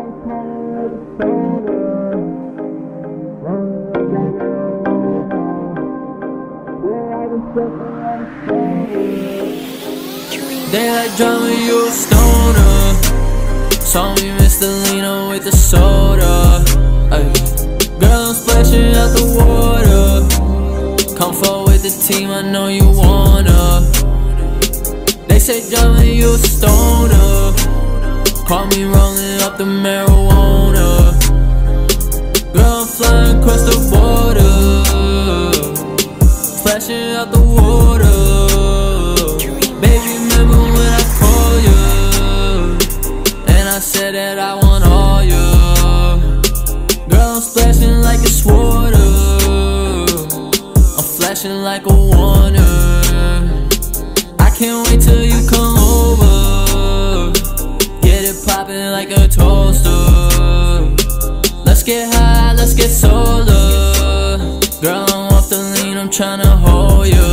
They like drama, you a stoner. Saw me Mr. Lena with the soda. Ay. Girl, I'm splashing out the water. Come forward with the team, I know you wanna. They say drama, you a stoner. Call me rolling up the marijuana. Girl, I'm flying across the border, splashing out the water. Baby, remember when I called you and I said that I want all you. Girl, I'm splashing like it's water. I'm flashing like a warner. I can't wait till you come over. Get it poppin' like a toaster. Let's get high, let's get solar. Girl, I'm off the lean, I'm tryna hold you.